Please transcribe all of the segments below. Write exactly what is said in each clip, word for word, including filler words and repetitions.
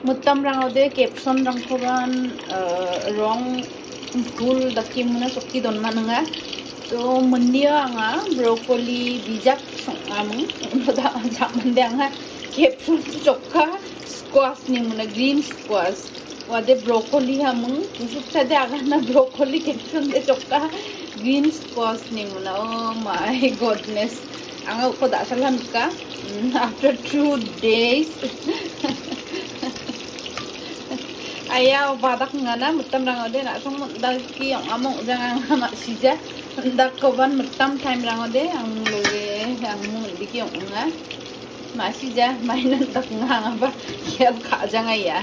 mutam rangode caption rangkoban rong full dakim muna sokti don mananga so mendia anga broccoli bijak songamu unoda jamande anga caption chokka squash ni muna green squash wade broccoli hamu kusuk sade agana broccoli caption de chokka green squash ni muna. Oh my goodness, anga uko da salan ka after two days. Ayaw badak ngana mutam rangode na song daki yang among jangan anak sija dak koban mutam time rangode ang loge ang diki yang nga masih ja mainan tak nga apa kial ka jangan ya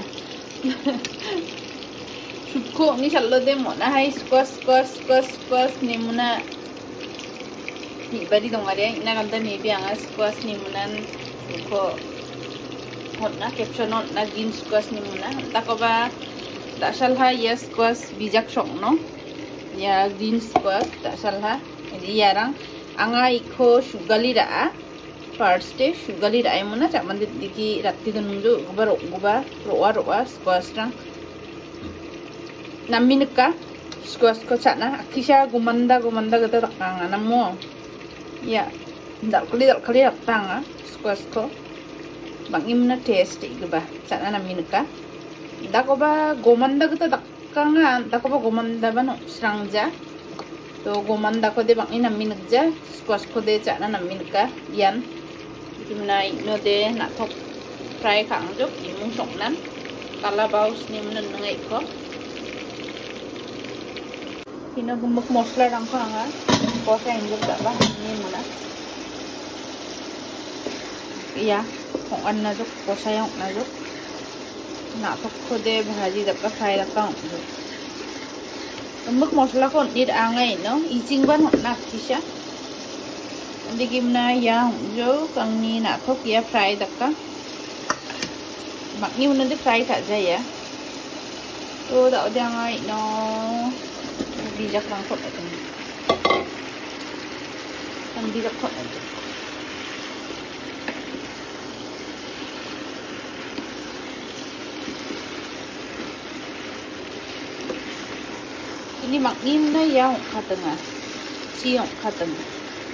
suko ni sallo de mona hai squash squash squash squash ni muna ni bari dong are ina kanta ni bi ang squash ni munan suko na caption na green squash ni muna takoba dasal ha ya squash bijak song no ya green squash dasal ha jadi yarang anga iko sugali ra first day sugali ra muna cak mandi diki ratti dunju guba ro guba roa roa squash rang naminka squash ko cakna akisha gumanda gumanda gata takanga namo ya dal kali dal kali tanga squash ko bang imna taste iba sana namin ka dakoba gomanda kita dakanga dakoba gomanda bano srangja to gomanda ko de bang inamin ja squash ko de sana namin ka yan imna no de na thok fry khang juk imung songnan kalabaus ni mnan ngai ko hino gumbuk mosla rang khanga ko sa injuk da ba ni muna iya kung an na juk ko sayang na juk na thok ko de bhaji da ka fry da ka juk mosla ko dir angai no ijing ban na kisha digim na ya jo kang ni na thok ya fry da ka mak ni una de fry tha ja ya to da da ngai no bijak rang ko ta kan bijak ko ta ini makin na yang katanga siang katanga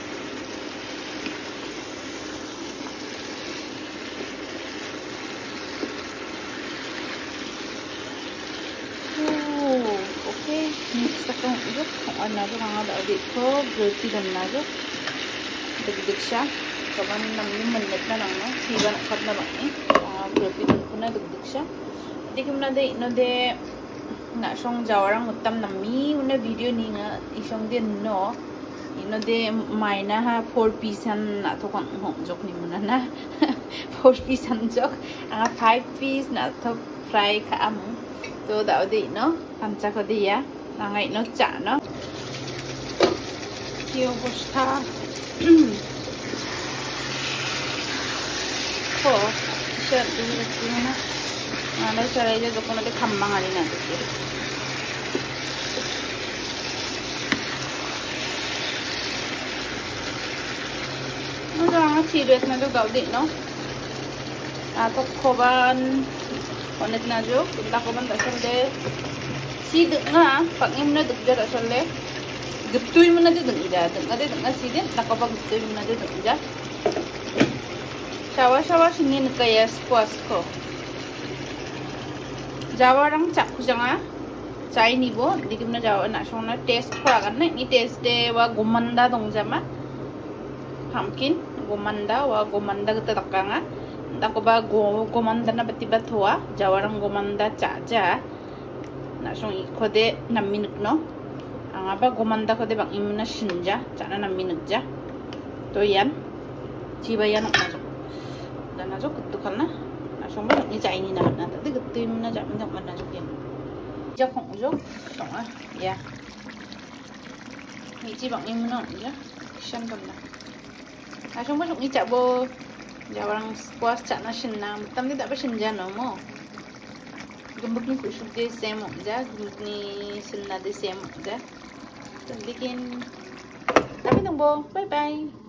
oh oke mix takang juk kung ano ba nga da di ko berarti dan na juk degdeg siya kaman namin manit na lang no siba na kat na lang eh berarti dan ko na degdeg siya di ko na de no de na song jawarang mutam nami una video ni nga isong din no ino de maina ha four piece an na to kang hong jok ni muna na four piece an jok ang five piece na to fry ka amu to da de no kancha ko de ya ngai no cha no kyo bosta ko sha du ni na ana sarai je dokon de khambang ari na de no jangan serius na jo gaudi no atau koban onet na jo kita koban dasar de si de nga pag im na dug jar asal le gutui mana de dug ja dug ade dug si de ta koba gutui mana de dug ja shawa shawa singin kaya squash ko jawarang cak kujanga chai ni bo dikim na jawa na song na taste khora kan na ni taste de wa gomanda dong jama pumpkin gomanda wa gomanda kita takanga tako ba go gomanda na batibat huwa jawarang gomanda chaja na song ikode na minuk no ang ba gomanda ko de bang imna shinja chana na minuk ja to yan jibayan na jo dan na jo kutukal na na song ba ni chai ni na na ta de kutum na ja min na jo yan ja khong jo song a ya ni ji bang imna ja shan kam na asong masuk ni cak bo jawarang squash cak na shinna mutam ni tak ba shinja no mo gembuk ni kusuk de same ja gembuk ni shinna de same ja dan bikin tapi nang bo bye bye.